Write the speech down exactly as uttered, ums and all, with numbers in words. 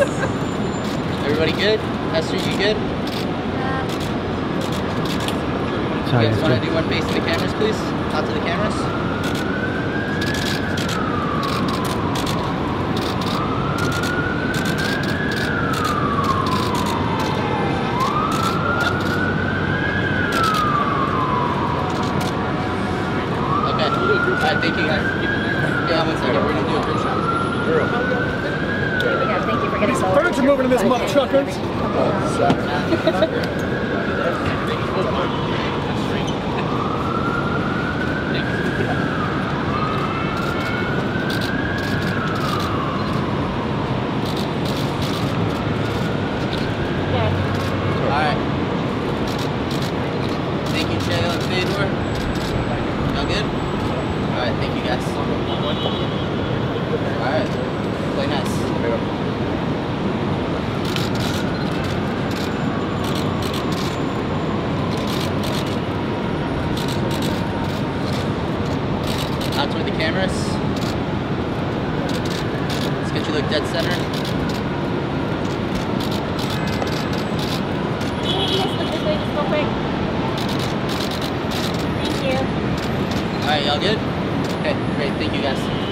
Everybody good? Esther, you good? Sorry, You guys want to Esther. do one facing the cameras, please? Out to the cameras. Okay. Alright, thank you guys. Yeah, one second. We're gonna do a group shot. Yeah, thank you for getting so. Birds are moving in this mother truckers. Alright. Thank you, Shayla and Fedor. Y'all good? Alright, thank you guys. Alright. Play nice. Out toward the cameras. Let's get you look dead center. Thank you. Alright, y'all good? Okay, great. Thank you guys.